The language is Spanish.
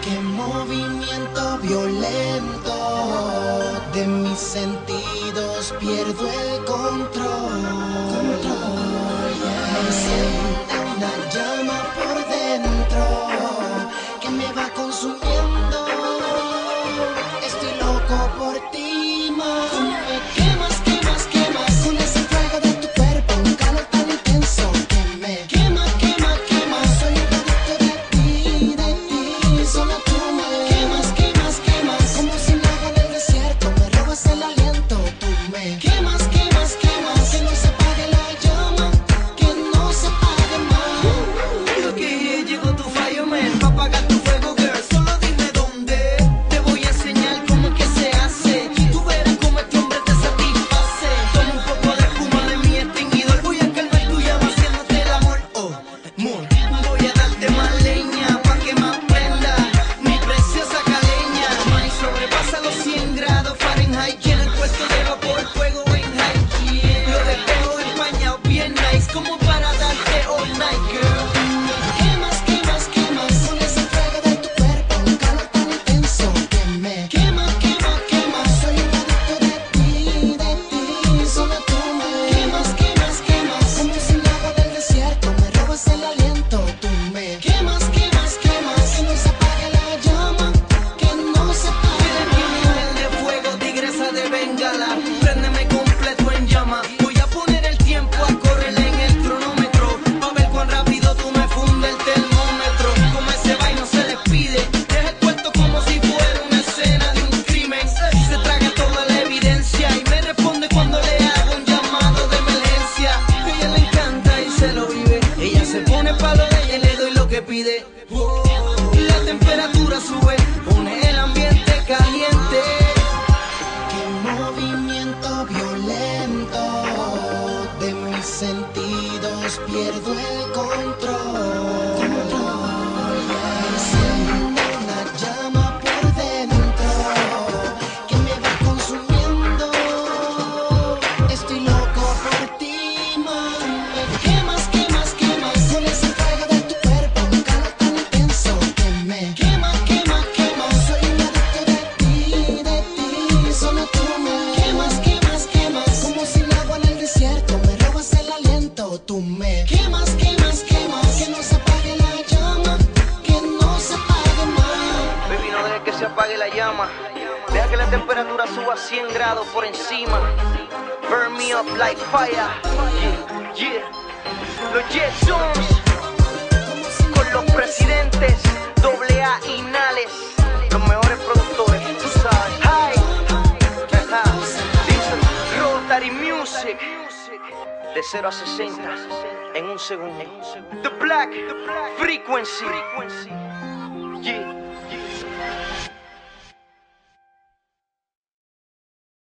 Qué movimiento violento de mis sentidos, pierdo el control. Me enciende una llama por dentro que me va consumiendo. Estoy loco por ti, más. Me quemas, quemas, quemas con ese fuego de tu cuerpo, un calor tan intenso que me quema, quema, quema. Soy un adicto de ti, solo tú me quemas, quemas, quemas. Como si un agua en el desierto, me robas el aliento. Tú me quemas, quemas, quemas. Que no se apague la llama, que no se apague más. Creo que llegó tu fireman pa' apagar tu fuego, girl. Solo dime dónde. Te voy a enseñar cómo es que se hace. Tú verás cómo este hombre te satisface. Toma un poco de espuma de mi extinguidor. Voy a calmar tu llama haciéndote el amor. Oh, amor. Voy a darte más leña pa' que más prenda mi preciosa caleña. Más sobrepasa los 100 grados Fahrenheit. Llena el puesto de vapor, fuego en high. Lo dejo empañado bien nice, como para darte all night, girl. Quemas, quemas, quemas con ese fuego de tu cuerpo, un calor tan intenso que me quema, quema, quema. Soy un adicto de ti, solo tú me quemas, quemas, quemas. Como si un agua del desierto, me robas el aliento. Tú me quemas, quemas, quemas. Que no se apague la llama, que no se apague Eres mi mujer de fuego, tigresa de Bengala. Préndeme completo en llama. Voy a poner el tiempo a correr en el cronómetro, pa' ver cuán rápido tú me fundes el termómetro. Como ese vaino se les pide, deja el puesto como si fuera una escena de un crimen. Se traga toda la evidencia y me responde cuando le hago un llamado de emergencia. A ella le encanta y se lo vive. Ella se pone pa' lo de ella y le doy lo que pide. Y la temperatura sube, pone el ambiente caliente. Qué movimiento violento de mis sentidos, pierdo el control. Enciende una llama por dentro que me va consumiendo. Estoy loco por ti, más. Me quemas, quemas, quemas con ese fuego de tu cuerpo, un calor tan intenso que me quema, quema, quema. Soy un adicto de ti, solo tú me quemas, quemas, quemas. Como si el agua en el desierto, me robas el aliento. Tú me quemas, quemas, quemas. Que no se apague la llama, que no se apague más. Baby, no dejes que se apague la llama. Deja que la temperatura suba a 100 grados por encima. Burn me up like fire. Yeah, yeah. Los Jetsons con los presidentes AA y Nales, los mejores productores, tú sabes. Hi. Dicen Rotary Music. De 0 a 60 en un segundo. The Black Frequency. Yeah.